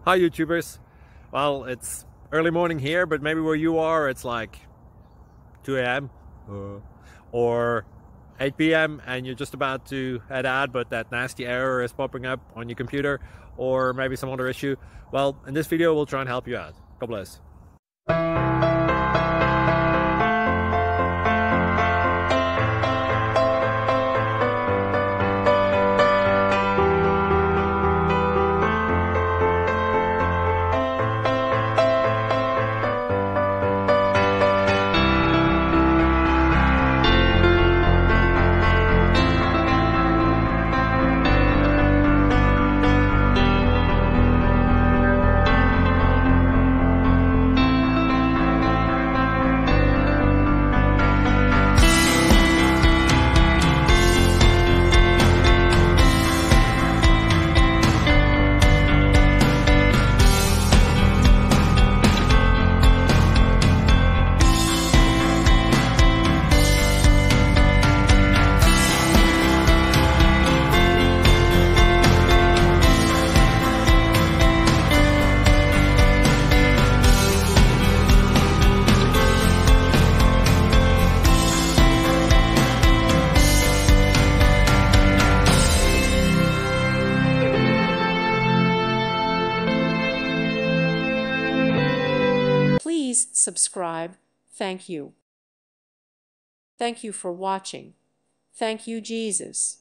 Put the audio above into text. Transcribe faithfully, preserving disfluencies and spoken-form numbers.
Hi YouTubers. Well, it's early morning here, but maybe where you are it's like two A M uh, or eight P M and you're just about to head out, but that nasty error is popping up on your computer, or maybe some other issue. Well, in this video we'll try and help you out. God bless. Please subscribe. Thank you. Thank you for watching. Thank you, Jesus.